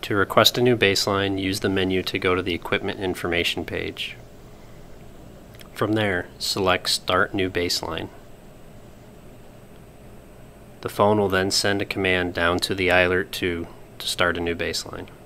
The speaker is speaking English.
To request a new baseline, use the menu to go to the equipment information page. From there, select Start New Baseline. The phone will then send a command down to the iAlert 2 to start a new baseline.